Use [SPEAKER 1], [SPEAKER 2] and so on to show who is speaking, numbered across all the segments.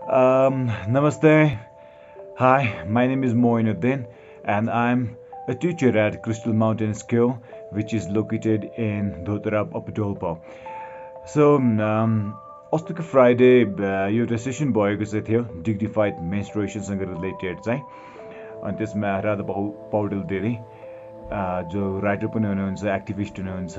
[SPEAKER 1] Namaste. Hi, my name is Moin, and I'm a teacher at Crystal Mountain School, which is located in Dho-Tarap up Dolpo. So, अस्तिको Friday एउटा session भएको चाहिँ थियो dignified मेन्स्ट्रुएसनसँग related चाहिँ अनि त्यसमा राधा पौडेल धेरै जो राइटर पनि हुनुहुन्छ एक्टिभिस्ट हुनुहुन्छ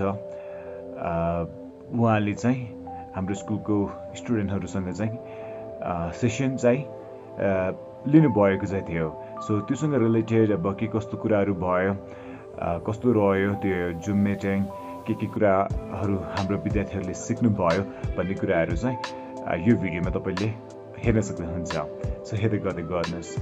[SPEAKER 1] उहाँले चाहिँ हाम्रो स्कुलको स्टुडेन्टहरूसँग चाहिँ सेसन चाहिँ लिनुभएको चाहिँ थियो सो त्योसँग रिलेटेड अब के कस्तो कुराहरू भयो कस्तो रह्यो त्यो जुम मिटिङ के कुराहरू हाम्रो विद्यार्थीहरूले सिक्नुभयो भन्ने कुराहरू चाहिँ यो भिडियोमा तपाईँले हेर्न सक्नुहुन्छ सो हेर्दै गर्दै गर्नुहोस्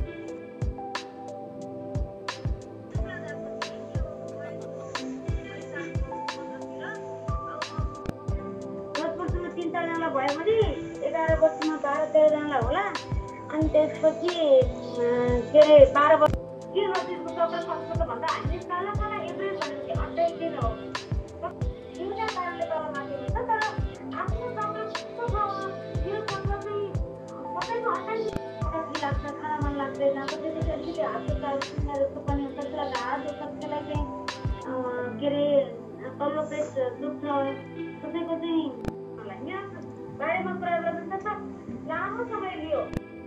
[SPEAKER 2] अनि त्यसपछि के अरे 12 वर्ष के नजिकको डक्टर संस्कृत भन्दा हामी साला साला एभरेज भनेपछि 28 दिन हो एउटा कारणले गर्दा माथि हुन्छ तर आफ्नो डक्टर कस्तो छ यो डक्टर चाहिँ कसैको 28 लाग्छ खाना मन लाग्दैन त्यसैले अलिकति हातको चिन्ह जस्तो पनि हुन्छ त्यसलाई हात कसैलाई चाहिँ के अरे तल्लो पेट दुख्छ कसैको चाहिँ बारेमा कुरा गर्दा त लामो समय लियो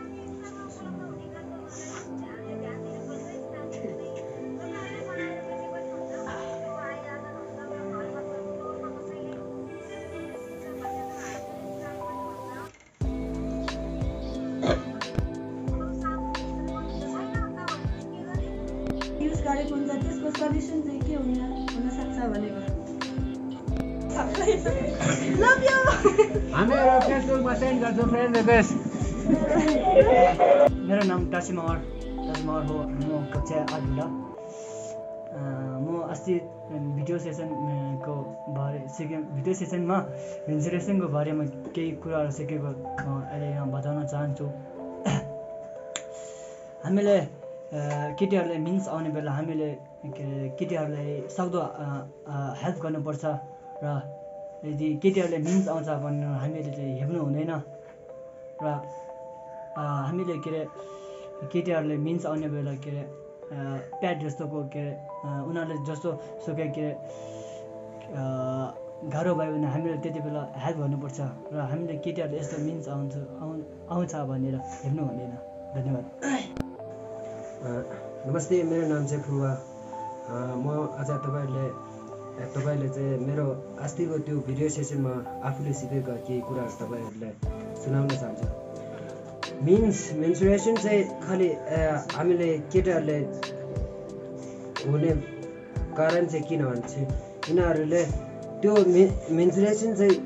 [SPEAKER 3] गरेको हुन्छ त्यसको सल्युसन चाहिँ के हुन सक्छ भनेको लभ यु
[SPEAKER 4] हामीहरु फेसबुकमा सेन्ड गर्छौं फ्रेन्ड रिक्वेस्ट मेरो नाम टासिमहर हो म कक्षा 8 बाट म अस्ति भिडियो सेसनको बारे भिडियो सेसनमा मेन्सुरेसनको बारेमा केही कुराहरू सिकेको अहिले यहाँ बताउन चाहन्छु हामीले केटीहरूले मिन्स आउने बेला हामीले केटीहरूलाई सक्दो हेल्प गर्नुपर्छ र यदि केटीहरूले मिन्स आउँछ भने हामीले चाहिँ हेप्नु हुँदैन र हामीले के अरे केटीहरूले मिन्स आउने बेला के अरे प्याड जस्तोको के अरे उनीहरूले जस्तो सुकै के गाह्रो भयो भने हामीले त्यति बेला हेल्प गर्नुपर्छ र हामीले केटीहरूले यस्तो मिन्स आउँछ भनेर हेर्नु हुँदैन धन्यवाद नमस्ते मेरो नाम चाहिँ फुवा म आज तपाईहरुले चाहिँ मेरो अस्तिको त्यो भिडियो सेसनमा आफूले सिकेका केही कुराहरू तपाईहरुलाई सुनाउन चाहन्छु मेन्सुरेसन चाहिँ खाली हामीले केटाहरूले हुने कारण चाहिँ किन भन्छ यिनीहरूले त्यो मेन्सुरेसन चाहिँ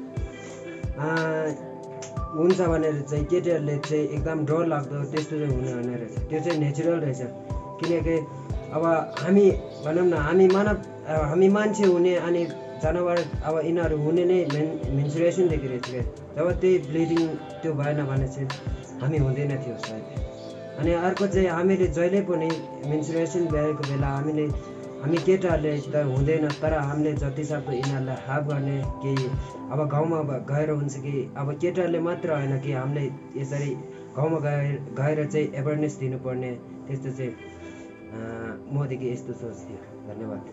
[SPEAKER 4] हुन्छ भनेर चाहिँ केटीहरूले चाहिँ एकदम डर लाग्दो त्यस्तो चाहिँ हुने हुने रहेछ त्यो चाहिँ नेचुरल रहेछ किनकि अब हामी भनौँ न हामी मान्छे हुने अनि जनावर अब यिनीहरू हुने नै मेन्सुरेसनदेखि रहेछ क्या जब त्यही ब्लिडिङ त्यो भएन भने चाहिँ हामी हुँदैन थियो सायद अनि अर्को चाहिँ हामीले जहिले पनि मेन्सुरेसन भएको बेला हामी केटाहरूले त हुँदैन तर हामीले जति सक्दो यिनीहरूलाई हेल्प गर्ने केही अब गाउँमा गएर हुन्छ कि अब केटाहरूले मात्र होइन कि हामीले यसरी गाउँमा गएर चाहिँ एवेरनेस दिनुपर्ने त्यस्तो चाहिँ मदेखि यस्तो सोच थियो धन्यवाद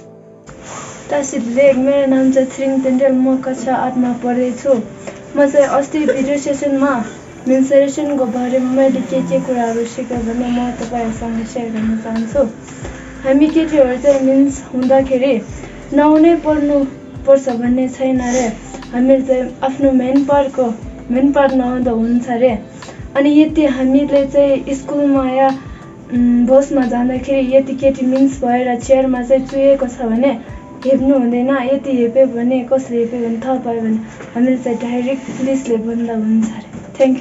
[SPEAKER 3] मेरो नाम चाहिँ छिरिङ तेन्डेल म कक्षा 8 मा पढ्दैछु म चाहिँ अस्ति भिडियो सेसनमा मेन्सुरेसनको बारेमा मैले के कुराहरू सिकेँ भने म तपाईहरुसँग सेयर गर्न चाहन्छु हामी केटीहरू चाहिँ मिन्स हुँदाखेरि नहुनै पर्छ भन्ने छैन रे हामीले चाहिँ आफ्नो मेन पार्ट नहुँदा हुन्छ रे अनि यति हामीले चाहिँ स्कुलमा या बसमा जाँदाखेरि यति केटी मिन्स भएर चेयरमा चाहिँ चुहेको छ भने हेप्नु हुँदैन यति हेप्यो भने कसले हेप्यो भने थाहा पायो भने हामीले चाहिँ डाइरेक्ट पुलिसले बन्दा हुन्छ रे thank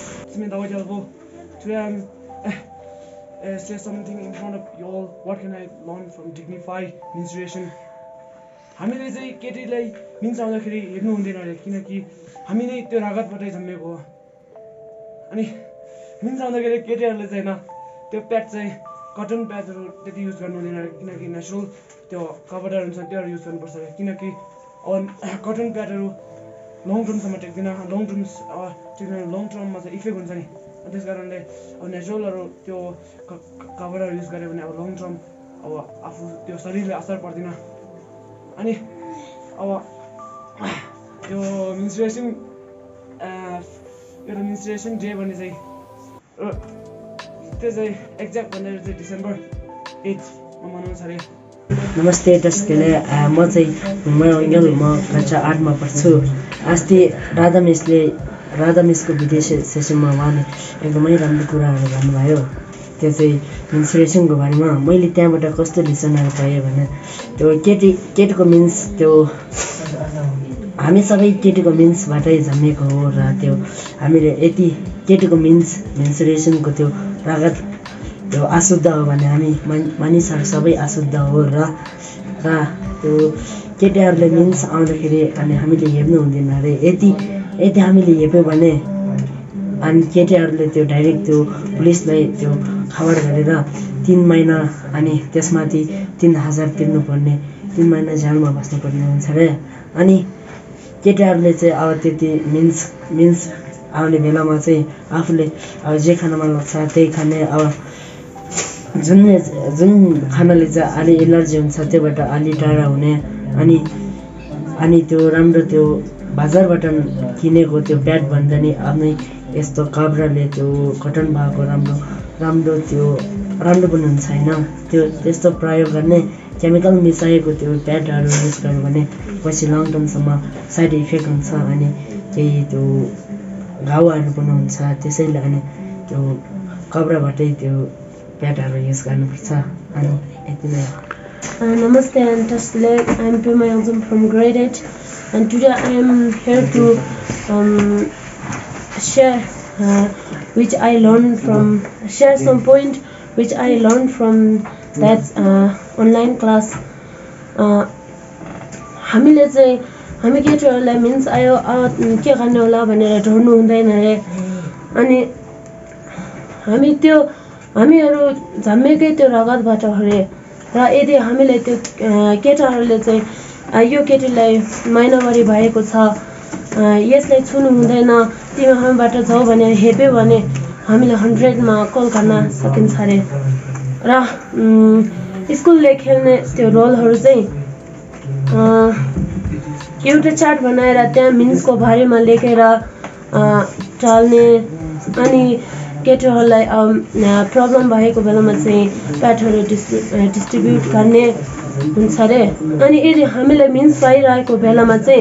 [SPEAKER 5] you say something in front of you all. What can I learn from dignified menstruation? हामीले चाहिँ केटीलाई मिन्स आउँदाखेरि हेर्नु हुँदैन अरे किनकि हामी नै त्यो रगतबाटै जन्मेको हो अनि मिन्स आउँदाखेरि केटीहरूले चाहिँ त्यो प्याड चाहिँ कटन प्याडहरू त्यति युज गर्नु हुँदैन किनकि नेचुरल त्यो कपडाहरू हुन्छ त्योहरू युज गर्नुपर्छ किनकि कटन प्याडहरू लङ टर्मसम्म टेक्दैन लङ टर्ममा चाहिँ इफेक्ट हुन्छ नि त्यस कारणले अब नेचुरलहरू त्यो कभरहरू युज गऱ्यो भने अब लङ टर्म अब आफू त्यो शरीरले असर पर्दैन अनि अब त्यो मिन्स्ट्रुएसन डे भन्ने चाहिँ त्यो चाहिँ एक्ज्याक्ट भनेर चाहिँ डिसेम्बर 8 मनाउँछ अरे।
[SPEAKER 6] नमस्ते दर्शकले म चाहिँ म कक्षा 8 मा पढ्छु। अस्ति राधा मिसको विदेश सेसनमा उहाँले एकदमै राम्रो कुराहरू भन्नुभयो। त्यो चाहिँ मेन्स्ट्रुएसनको बारेमा मैले त्यहाँबाट कस्तो लिसनहरू पाएँ भने त्यो केटीको मिन्स त्यो हामी सबै केटीको मिन्सबाटै जन्मेको हो र त्यो हामीले यति केटीको मेन्स्ट्रुएसनको त्यो रगत त्यो अशुद्ध हो भने हामी मानिसहरू सबै अशुद्ध हो र त्यो केटीहरूले मिन्स आउँदाखेरि अनि हामीले हेप्नु हुँदैन अरे यति हामीले हेप्यो भने अनि केटीहरूले त्यो डाइरेक्ट त्यो पुलिसलाई त्यो खबर गरेर 3 महिना अनि त्यसमाथि 3000 तिर्नुपर्ने 3 महिना जेलमा बस्नुपर्ने हुन्छ रे। अनि केटीहरूले चाहिँ अब त्यति मिन्स आउने बेलामा चाहिँ आफूले अब जे खान मन लाग्छ त्यही खाने अब जुन खानाले चाहिँ अलि एलर्जी हुन्छ त्योबाट अलि टाढा हुने अनि त्यो राम्रो त्यो बजारबाट किनेको त्यो प्याड भन्दा नि आफ्नै यस्तो कपडाले त्यो कटन भएको राम्रो पनि हुन्छ होइन। त्यो त्यस्तो प्रयोग गर्ने केमिकल मिसाएको त्यो प्याडहरू युज गर्यो भने पछि लङ टर्मसम्म साइड इफेक्ट हुन्छ अनि केही त्यो घाउहरू पनि हुन्छ। त्यसैले अनि त्यो कपडाबाटै त्यो प्याडहरू युज गर्नुपर्छ अनि यति नै हो।
[SPEAKER 3] Namaste and Tasle. I'm Pima Yangzum from grade 8 and today I am here to share some point which I learned from that online class. हामी केटीहरूलाई मिन्स आयो के गर्ने होला भनेर ढोड्नु हुँदैन रे। अनि हामीहरू जन्मेकै त्यो रगतबाट हो रे र यदि हामीले त्यो केटाहरूले चाहिँ यो केटीलाई महिनावारी भएको छ यसलाई छुनु हुँदैन तिमी हामीबाट जाऊ भनेर हेप्यो भने हामीले 100 मा कल गर्न सकिन्छ अरे। र स्कुलले खेल्ने त्यो रोलहरू चाहिँ एउटा चार्ट बनाएर त्यहाँ मिन्सको बारेमा लेखेर टाल्ने अनि केटीहरूलाई प्रब्लम भएको बेलामा चाहिँ प्याडहरू डिस्ट्रिब्युट गर्ने हुन्छ अरे। अनि यदि हामीलाई मिन्स पाइरहेको बेलामा चाहिँ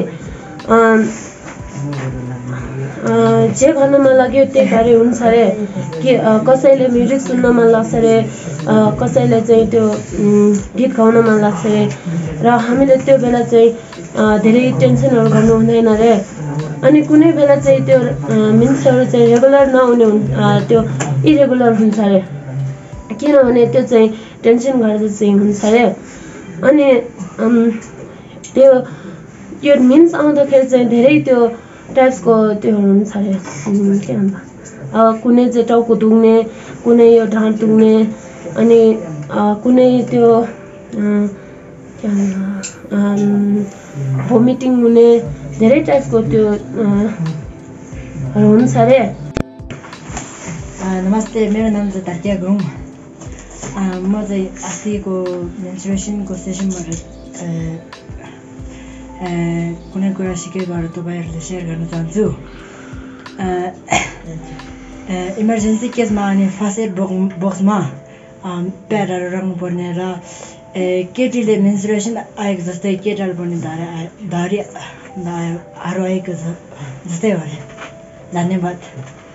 [SPEAKER 3] जे गर्न मन लाग्यो त्यही गरे हुन्छ अरे। कि कसैले म्युजिक सुन्न मन लाग्छ अरे कसैले चाहिँ त्यो गीत गाउन मन लाग्छ अरे र हामीले त्यो बेला चाहिँ धेरै टेन्सनहरू गर्नु हुँदैन अरे। अनि कुनै बेला चाहिँ त्यो मिन्सहरू चाहिँ रेगुलर नहुने त्यो इरेगुलर हुन्छ अरे किनभने त्यो चाहिँ टेन्सन गर्दा चाहिँ हुन्छ अरे। अनि त्यो मिन्स आउँदाखेरि चाहिँ धेरै त्यो टाइप्सको त्योहरू हुन्छ अरे के भन्छ कुनै चाहिँ टाउको दुख्ने कुनै यो ढाड दुख्ने अनि कुनै त्यो के भन्छ भोमिटिङ हुने धेरै टाइपको त्यो हुन्छ अरे।
[SPEAKER 6] नमस्ते मेरो नाम चाहिँ धर्किया गुरुङ। म चाहिँ अस्तिको मेन्स्ट्रुएसनको सेसनबाट कुनै कुरा सिकेबाट तपाईँहरूले सेयर गर्न चाहन्छु। इमर्जेन्सी केसमा अनि फर्स्ट एड बक्समा प्याडहरू राख्नुपर्ने र केटीले मेन्स्ट्रुएसन आएको जस्तै केटाहरू पनि धारीहरू आएको छ जस्तै हो अरे। धन्यवाद।